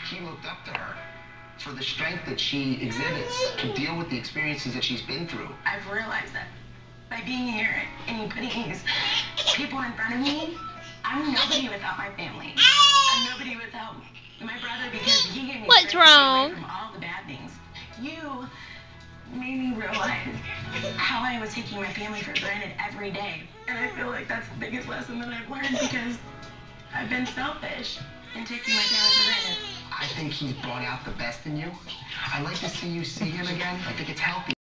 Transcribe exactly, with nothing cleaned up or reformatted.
He looked up to her for the strength that she exhibits to deal with the experiences that she's been through. I've realized that by being here and putting these people in front of me, I'm nobody without my family. I'm nobody without my brother because he gave me What's wrong? from all the bad things. You made me realize how I was taking my family for granted every day. And I feel like that's the biggest lesson that I've learned because I've been selfish in taking my family for granted. I think he's brought out the best in you. I'd like to see you see him again. I think it's healthy.